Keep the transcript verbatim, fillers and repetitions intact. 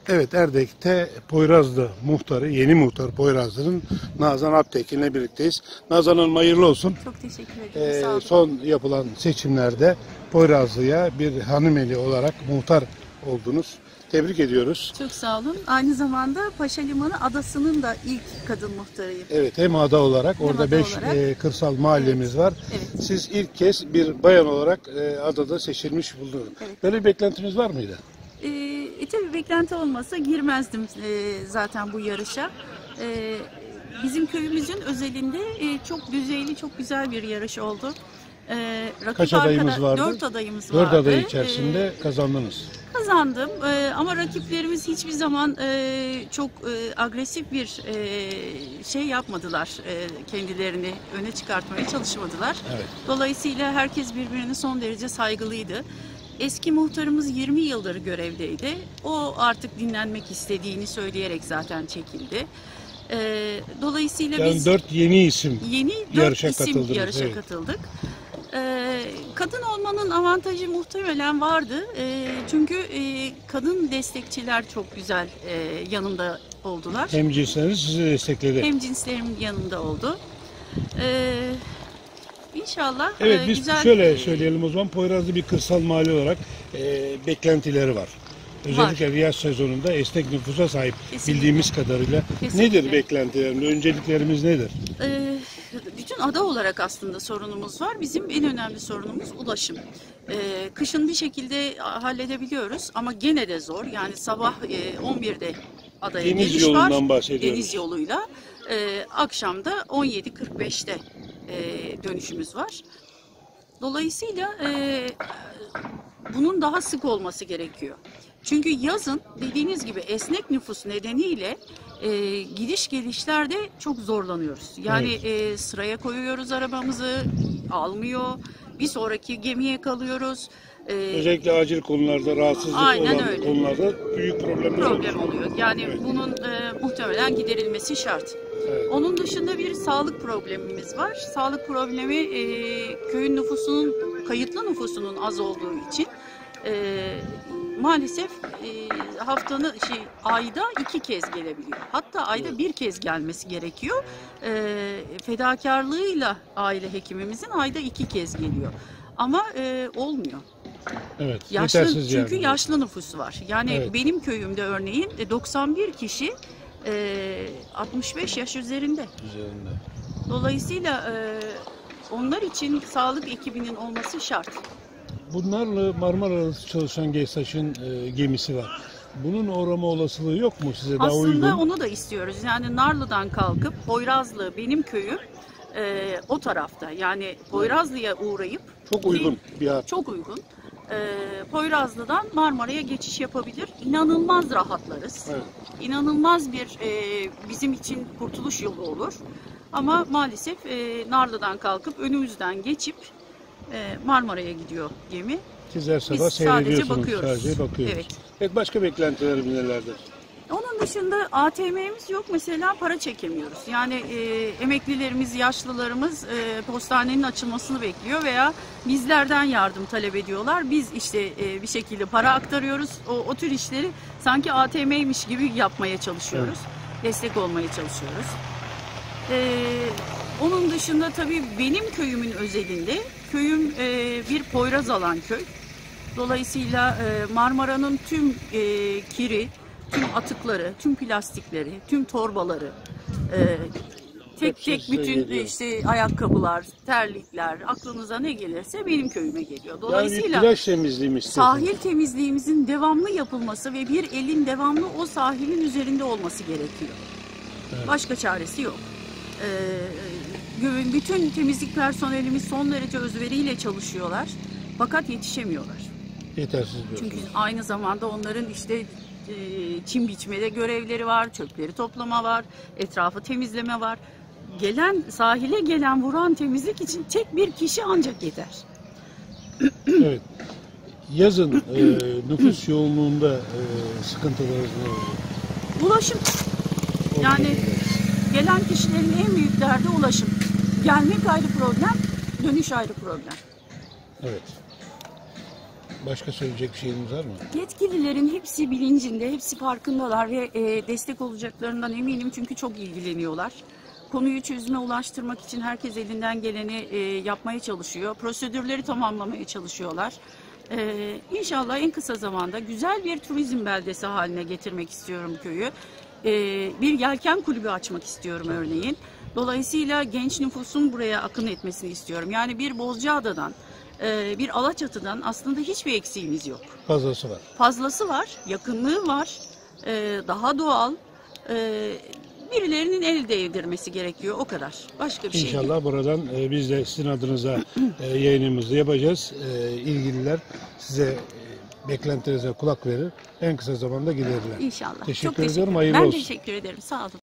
Evet, Erdek'te Poyrazlı muhtarı, yeni muhtar Poyrazlı'nın Nazan Alptekin'le birlikteyiz. Nazan Hanım hayırlı olsun. Çok teşekkür ederim. Sağ Ee, olun. son yapılan seçimlerde Poyrazlı'ya bir hanımeli olarak muhtar oldunuz. Tebrik ediyoruz. Çok sağ olun. Aynı zamanda Paşa Limanı Adası'nın da ilk kadın muhtarıyım. Evet, hem ada olarak Hem orada ada beş olarak. e, kırsal mahallemiz Evet, var. evet. Siz ilk kez bir bayan olarak e, adada seçilmiş buldunuz. Evet. Böyle bir beklentiniz var mıydı? Ee, e, tabii beklenti olmasa girmezdim e, zaten bu yarışa. E, bizim köyümüzün özelinde e, çok düzeyli, çok güzel bir yarış oldu. E, rakip Kaç adayımız arkada- vardı? Dört adayımız Dört vardı. aday içerisinde E, kazandınız. Kazandım e, ama rakiplerimiz hiçbir zaman e, çok e, agresif bir e, şey yapmadılar. E, kendilerini öne çıkartmaya çalışmadılar. Evet. Dolayısıyla herkes birbirine son derece saygılıydı. Eski muhtarımız yirmi yıldır görevdeydi. O artık dinlenmek istediğini söyleyerek zaten çekildi. E, dolayısıyla Yani biz dört yeni isim yeni dört yarışa isim katıldınız, yarışa evet. katıldık. Ee, kadın olmanın avantajı muhtemelen vardı. Ee, çünkü e, kadın destekçiler çok güzel e, yanımda oldular. Hem cinsleriniz sizi destekledi. Hem cinslerimin yanında oldu. Ee, İnşallah Evet, e, biz güzel. şöyle söyleyelim o zaman, Poyrazlı bir kırsal mahalle olarak e, beklentileri var. Özellikle yaz sezonunda esnek nüfusa sahip, Kesinlikle. bildiğimiz kadarıyla. Kesinlikle. Nedir beklentilerimiz, önceliklerimiz nedir? Ee, bütün ada olarak aslında sorunumuz var. Bizim en önemli sorunumuz ulaşım. Ee, kışın bir şekilde halledebiliyoruz ama gene de zor. Yani sabah e, on birde adaya Deniz geliş var. yolundan bahsediyoruz. Deniz yoluyla. Ee, akşamda on yedi kırk beşte e, dönüşümüz var. Dolayısıyla e, bunun daha sık olması gerekiyor. Çünkü yazın dediğiniz gibi esnek nüfus nedeniyle e, gidiş gelişlerde çok zorlanıyoruz. Yani Evet. e, sıraya koyuyoruz arabamızı, almıyor. Bir sonraki gemiye kalıyoruz. E, Özellikle acil konularda, rahatsızlık Aynen olan öyle. konularda büyük problemler problem oluşuyor. oluyor. Yani Evet. bunun e, muhtemelen giderilmesi şart. Evet. Onun dışında bir sağlık problemimiz var. Sağlık problemi e, köyün nüfusunun, kayıtlı nüfusunun az olduğu için e, maalesef e, haftanın şey ayda iki kez gelebiliyor. Hatta ayda Evet. bir kez gelmesi gerekiyor. E, fedakarlığıyla aile hekimimizin ayda iki kez geliyor. Ama e, olmuyor. Evet, Yaşlı, yetersiz çünkü yani. yaşlı nüfus var. Yani Evet. benim köyümde örneğin doksan bir kişi e, altmış beş yaş üzerinde. Üzerinde. Dolayısıyla e, onlar için sağlık ekibinin olması şart. Bunlarla Marmara Arası çalışan GESAŞ'ın e, gemisi var. Bunun uğrama olasılığı yok mu size daha uygun? Aslında onu da istiyoruz. Yani Narlı'dan kalkıp Poyrazlı benim köyüm e, o tarafta. Yani Poyrazlı'ya uğrayıp Çok uygun bir hat. Çok uygun. E, Poyrazlı'dan Marmara'ya geçiş yapabilir. İnanılmaz rahatlarız. Evet. İnanılmaz bir e, bizim için kurtuluş yolu olur. Ama maalesef e, Narlı'dan kalkıp önümüzden geçip e, Marmara'ya gidiyor gemi. Siz her Biz sabah sadece seyrediyorsunuz. bakıyoruz. Sadece bakıyoruz. Evet. Evet, başka beklentilerimiz nelerdir? Onun dışında A T M'miz yok. Mesela para çekemiyoruz. Yani e, emeklilerimiz, yaşlılarımız e, postanenin açılmasını bekliyor veya bizlerden yardım talep ediyorlar. Biz işte e, bir şekilde para aktarıyoruz. O, o tür işleri sanki A T M'ymiş gibi yapmaya çalışıyoruz. Evet. Destek olmaya çalışıyoruz. E, onun dışında tabii benim köyümün özelinde, köyüm e, bir Poyraz alan köy. Dolayısıyla e, Marmara'nın tüm e, kiri, tüm atıkları, tüm plastikleri, tüm torbaları, e, tek Hepsi tek size bütün geliyor. işte ayakkabılar, terlikler, aklınıza ne gelirse benim köyüme geliyor. Yani Dolayısıyla bir plaj temizliği mi istiyorsunuz? sahil temizliğimizin devamlı yapılması ve bir elin devamlı o sahilin üzerinde olması gerekiyor. Evet. Başka çaresi yok. Ee, bütün temizlik personelimiz son derece özveriyle çalışıyorlar. Fakat yetişemiyorlar. Yetersiz diyorsunuz. Çünkü aynı zamanda onların işte e, çim biçmede görevleri var, çöpleri toplama var, etrafı temizleme var. Gelen sahile gelen vuran temizlik için tek bir kişi ancak yeter. Evet. Yazın e, nüfus yoğunluğunda e, sıkıntılarınız ne oluyor? Ulaşım. Yani gelen kişilerin en büyük derdi ulaşım. Gelmek ayrı problem, dönüş ayrı problem. Evet. Başka söyleyecek bir şeyiniz var mı? Yetkililerin hepsi bilincinde, hepsi farkındalar ve e, destek olacaklarından eminim çünkü çok ilgileniyorlar. Konuyu çözüme ulaştırmak için herkes elinden geleni e, yapmaya çalışıyor. Prosedürleri tamamlamaya çalışıyorlar. E, İnşallah en kısa zamanda güzel bir turizm beldesi haline getirmek istiyorum köyü. E, bir yelken kulübü açmak istiyorum örneğin. Dolayısıyla genç nüfusun buraya akın etmesini istiyorum. Yani bir Bozcaada'dan, e, bir Alaçatı'dan aslında hiçbir eksiğimiz yok. Fazlası var. Fazlası var, yakınlığı var, e, daha doğal. E, birilerinin el değdirmesi gerekiyor, o kadar. Başka bir şey değil. İnşallah buradan e, biz de sizin adınıza e, yayınımızı yapacağız. E, ilgililer size e, beklentilerinize kulak verir. En kısa zamanda giderirler. İnşallah. Teşekkür Çok teşekkür ediyorum. ederim. Hayırlı Ben olsun. teşekkür ederim. Sağ olun.